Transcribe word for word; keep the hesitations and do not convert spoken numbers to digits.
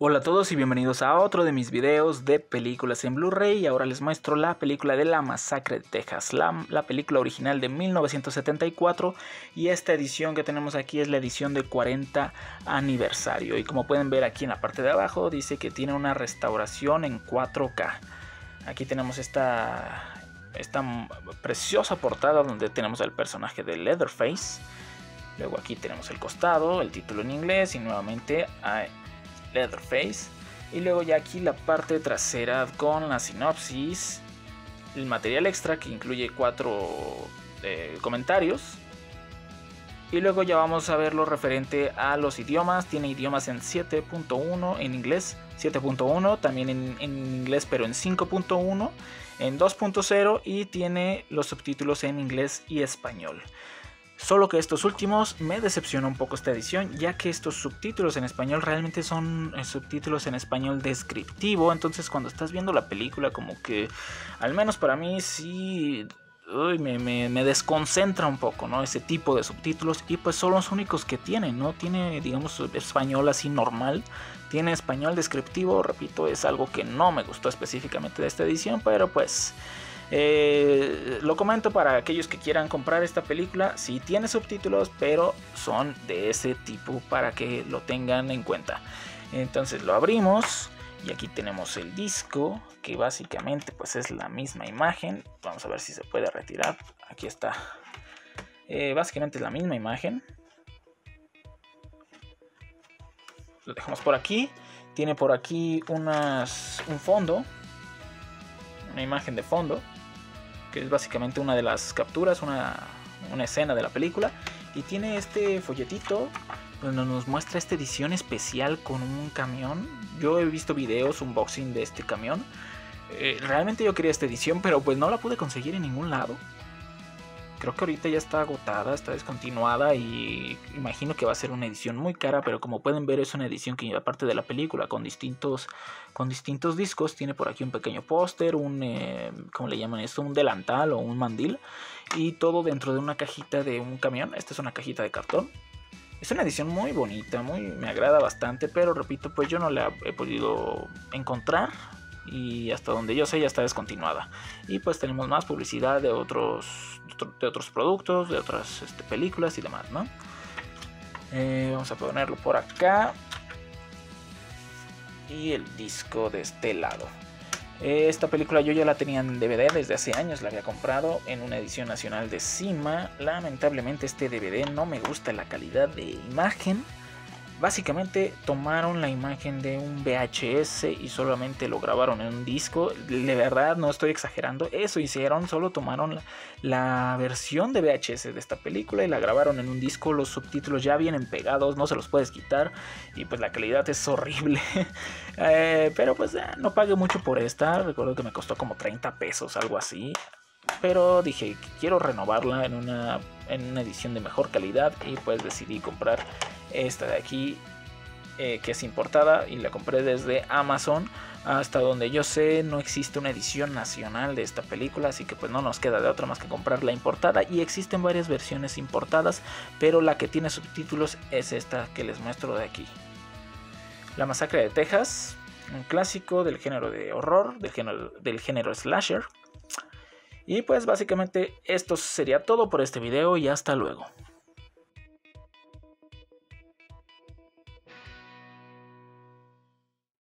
Hola a todos y bienvenidos a otro de mis videos de películas en Blu-ray. Y ahora les muestro la película de La Masacre de Texas, la, la película original de mil novecientos setenta y cuatro, y esta edición que tenemos aquí es la edición de cuarenta aniversario, y como pueden ver aquí en la parte de abajo dice que tiene una restauración en cuatro K. Aquí tenemos esta, esta preciosa portada donde tenemos al personaje de Leatherface. Luego aquí tenemos el costado, el título en inglés y nuevamente a Leatherface, y luego ya aquí la parte trasera con la sinopsis, el material extra que incluye cuatro eh, comentarios, y luego ya vamos a ver lo referente a los idiomas. Tiene idiomas en siete punto uno, en inglés siete punto uno, también en, en inglés pero en cinco punto uno, en dos punto cero, y tiene los subtítulos en inglés y español. Solo que estos últimos me decepcionó un poco esta edición, ya que estos subtítulos en español realmente son subtítulos en español descriptivo. Entonces cuando estás viendo la película, como que al menos para mí sí uy, me, me, me desconcentra un poco, ¿no? Ese tipo de subtítulos, y pues son los únicos que tiene, ¿no? Tiene, digamos, español así normal, tiene español descriptivo. Repito, es algo que no me gustó específicamente de esta edición, pero pues Eh, lo comento para aquellos que quieran comprar esta película. Sí tiene subtítulos, pero son de ese tipo para que lo tengan en cuenta. Entonces lo abrimos y aquí tenemos el disco, que básicamente pues es la misma imagen. Vamos a ver si se puede retirar. Aquí está. Eh, básicamente es la misma imagen. Lo dejamos por aquí. Tiene por aquí unas, un fondo, una imagen de fondo, que es básicamente una de las capturas, una, una escena de la película. Y tiene este folletito donde nos muestra esta edición especial con un camión. Yo he visto videos, unboxing de este camión. Eh, realmente yo quería esta edición, pero pues no la pude conseguir en ningún lado. Creo que ahorita ya está agotada, está descontinuada, y imagino que va a ser una edición muy cara. Pero como pueden ver, es una edición que lleva parte de la película con distintos, con distintos discos. Tiene por aquí un pequeño póster, un, eh, ¿cómo le llaman esto? Un delantal o un mandil, y todo dentro de una cajita de un camión. Esta es una cajita de cartón. Es una edición muy bonita, muy, me agrada bastante, pero repito, pues yo no la he podido encontrar. Y hasta donde yo sé ya está descontinuada. Y pues tenemos más publicidad de otros, de otros productos, de otras este, películas y demás, ¿no? Eh, vamos a ponerlo por acá. Y el disco de este lado. Eh, esta película yo ya la tenía en D V D desde hace años. La había comprado en una edición nacional de Cima. Lamentablemente este D V D no me gusta la calidad de imagen. Básicamente tomaron la imagen de un V H S y solamente lo grabaron en un disco. De verdad, no estoy exagerando. Eso hicieron, solo tomaron la, la versión de V H S de esta película y la grabaron en un disco. Los subtítulos ya vienen pegados, no se los puedes quitar, y pues la calidad es horrible. eh, pero pues eh, no pagué mucho por esta. Recuerdo que me costó como treinta pesos, algo así. Pero dije que quiero renovarla en una, en una edición de mejor calidad, y pues decidí comprar esta de aquí, eh, que es importada, y la compré desde Amazon. Hasta donde yo sé no existe una edición nacional de esta película, así que pues no nos queda de otra más que comprar la importada. Y existen varias versiones importadas, pero la que tiene subtítulos es esta que les muestro de aquí. La Masacre de Texas, un clásico del género de horror, del género, del género slasher. Y pues básicamente esto sería todo por este video, y hasta luego.